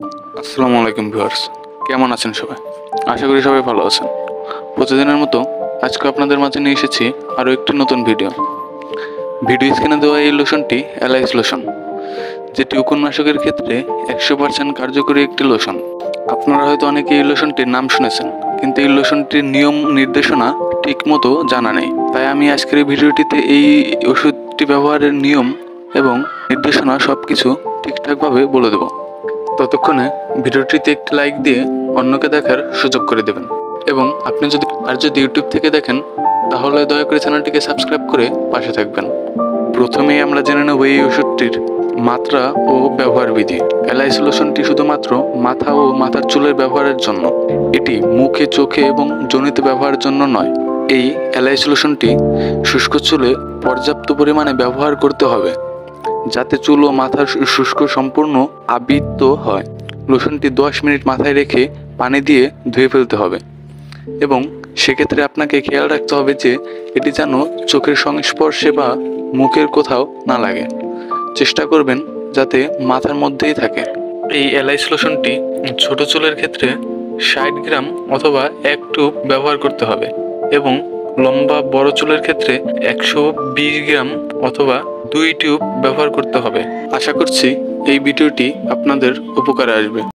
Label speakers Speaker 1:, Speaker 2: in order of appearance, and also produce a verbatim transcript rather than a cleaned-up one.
Speaker 1: আসসালামু আলাইকুম ভিউয়ার্স, কেমন আছেন সবাই? আশা করি সবাই ভালো আছেন। প্রতিদিনের মতো আজকে আপনাদের মাঝে নিয়ে এসেছি আরও একটি নতুন ভিডিও। ভিডিও স্ক্রিনে দেওয়া এই লোশনটি অ্যালাইস লোশন, যেটি উপন্যাসকের ক্ষেত্রে একশো পার্সেন্ট কার্যকরী একটি লোশন। আপনারা হয়তো অনেকে এই লোশনটির নাম শুনেছেন, কিন্তু এই লোশনটির নিয়ম নির্দেশনা ঠিক মতো জানা নেই। তাই আমি আজকের এই ভিডিওটিতে এই ওষুধটি ব্যবহারের নিয়ম এবং নির্দেশনা সব কিছু ঠিকঠাকভাবে বলে দেব। ততক্ষণে ভিডিওটিতে একটি লাইক দিয়ে অন্যকে দেখার সুযোগ করে দেবেন, এবং আপনি যদি আর যদি ইউটিউব থেকে দেখেন তাহলে দয়া করে চ্যানেলটিকে সাবস্ক্রাইব করে পাশে থাকবেন। প্রথমেই আমরা জেনে নেব এই ওষুধটির মাত্রা ও ব্যবহার বিধি। অ্যালাইস লোশনটি শুধুমাত্র মাথা ও মাথার চুলের ব্যবহারের জন্য, এটি মুখে, চোখে এবং যোনিতে ব্যবহারের জন্য নয়। এই অ্যালাইস লোশনটি শুষ্ক চুলে পর্যাপ্ত পরিমাণে ব্যবহার করতে হবে, যাতে চুল ও মাথার শুষ্ক সম্পূর্ণ আবৃত হয়। লোশনটি দশ মিনিট মাথায় রেখে পানি দিয়ে ধুয়ে ফেলতে হবে, এবং সেক্ষেত্রে আপনাকে খেয়াল রাখতে হবে যে এটি যেন চোখের সংস্পর্শে বা মুখের কোথাও না লাগে। চেষ্টা করবেন যাতে মাথার মধ্যেই থাকে। এই অ্যালাইস লোশনটি ছোট চুলের ক্ষেত্রে ষাট গ্রাম অথবা এক টিউব ব্যবহার করতে হবে, এবং লম্বা বড় চুলের ক্ষেত্রে একশো বিশ গ্রাম অথবা দুই টিউব ব্যবহার করতে হবে। আশা করছি এই ভিডিওটি আপনাদের উপকারে আসবে।